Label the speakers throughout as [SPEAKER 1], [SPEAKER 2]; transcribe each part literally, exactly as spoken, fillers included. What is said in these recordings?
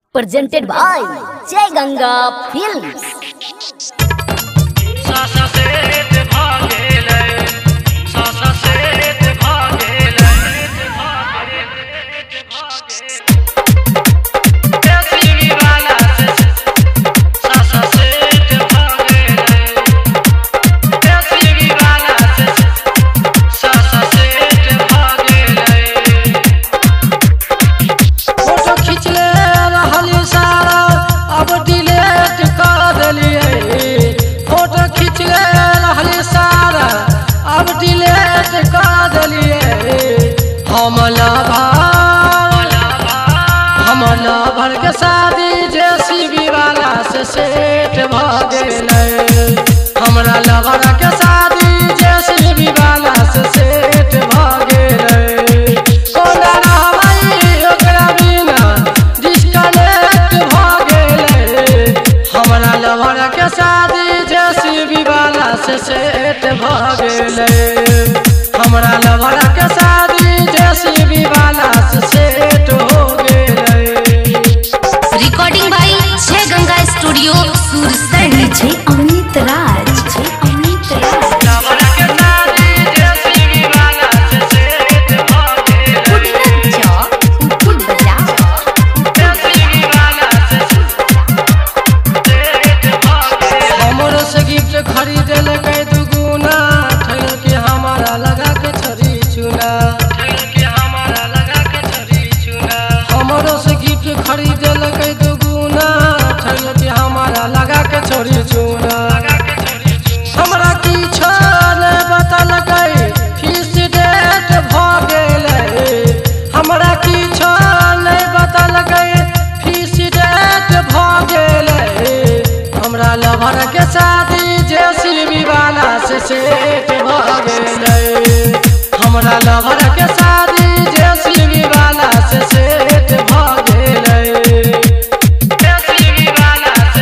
[SPEAKER 1] presented by Jai Ganga Films.
[SPEAKER 2] हमला भर के शादी जेसीबी वाला से सेट भ गेलै। हमरा लवर के शादी जेसीबी वाला से सेट भ गेलै। कोना रहबै ओकरा बिना डिस्कनेक्ट भ गेलै। हमरा लवर के शादी जेसीबी वाला से सेट भ गेलै। हमरा लवर के शादी जेसीबी वाला से सेट हो गेलै।
[SPEAKER 3] Recording by Jai Ganga studio Sursand.
[SPEAKER 1] जय अमित राज जय अमित राज
[SPEAKER 2] लवर के शादी जेसीबी वाला से सेट भ गेलै।
[SPEAKER 3] फुट बजा
[SPEAKER 2] जेसीबी वाला से सेट भ गेलै। हमरो से गिफ्ट खरीदेल कै दुगुना ठल के हमारा लगा के छरी चुना। ठल के हमारा लगा के छरी चुना। हमरो से गिफ्ट खरीदेल कै दुगुना ठल के हमारा लगा के छरी चुना। हमरा किछो नै बतलकै फिक्स डेट भ गेलै। हमरा किछो नै बतलकै फिक्स डेट भ गेलै। हमरा लवर के शादी जेसीबी वाला से सेट भ गेलै। हमरा लवर के शादी जेसीबी वाला से सेट भ गेलै। जेसीबी वाला से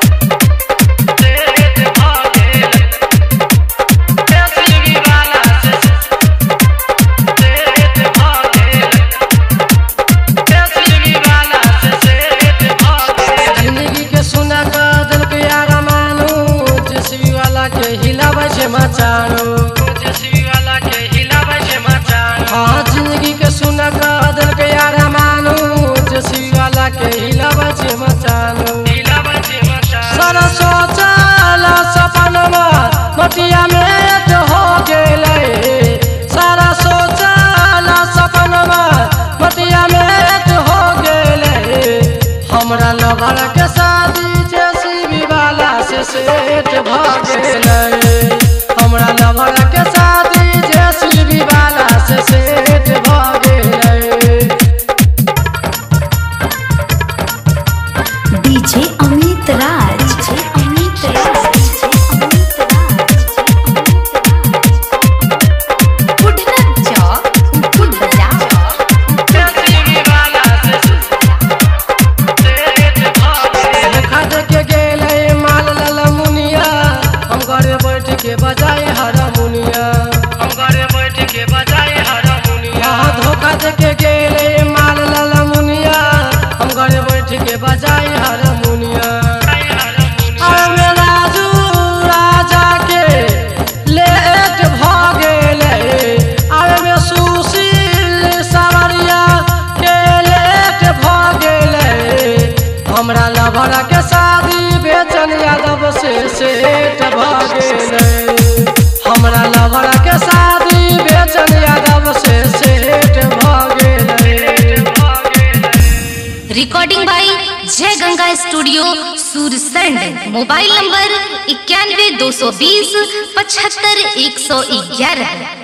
[SPEAKER 2] सेट भ गेलै। जेसीबी वाला से सेट भ गेलै। जेसीबी वाला से सेट भ गेलै। जिंदगी के सुना क देलकै आरामानु जेसीबी वाला के हिलाबै छै मचानो। जेसीबी वाला के हिलाबै छै मचानो। हाँ जिंदगी के सुना क देलकै आरामानु जेसीबी वाला के हिलाबै छै मचानो। हिलाबै छै मचानो। सारा सोचल सपनमा मटिया में हो गेलै। सारा सोचल सपनमा मटिया में हो गेलै। हमरा लवर के शादी जेसीबी वाला से सेट भ गेलै। हमरा लवर के शादी जेसीबी वाला से सेट भ गेलै।
[SPEAKER 1] डीजे अमित राज जय अमित राज जय अमित राज
[SPEAKER 3] फुट बजा फुट बजा
[SPEAKER 2] जेसीबी वाला से सेट भ गेलै। खद के गेलै माल ललमुनिया हम घरे बैठ के बजाए हारमोनिया। हम घरे बैठ के बजाए हारमोनिया। धोखा दे के गेलै माल ललमुनिया हम घरे बैठ के बजाए हारमोनिया। अरे राजू राजा के लेट भ गेलै। अरे सुशील सावरिया के लेट भ गेलै। हमरा लवर के शादी बेचन यादव से सेट भ गेलै। हमरा लवर के शादी बेचन यादव से सेट भ गेलै।
[SPEAKER 3] Recording by Jai Ganga studio Sursand. Mobile number इक्यानवे दो सौ बीस पचहत्तर एक सौ ग्यारह।